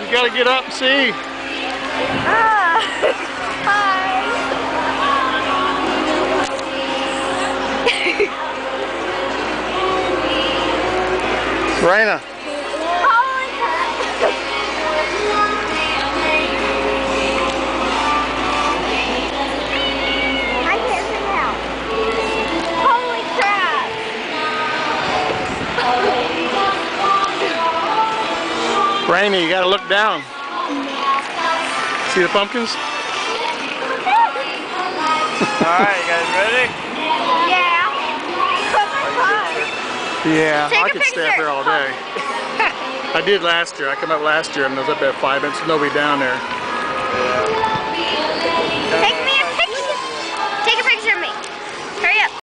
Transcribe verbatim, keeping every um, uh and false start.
You gotta get up and see. Ah, hi. Raina. Holy crap. I can't see now. Holy crap. Raina, you gotta look down. See the pumpkins? Alright, you guys ready? Yeah. Yeah, Take I a could stay up picture. here all day. I did last year. I came up last year and there was up at five minutes, nobody down there. Yeah. Take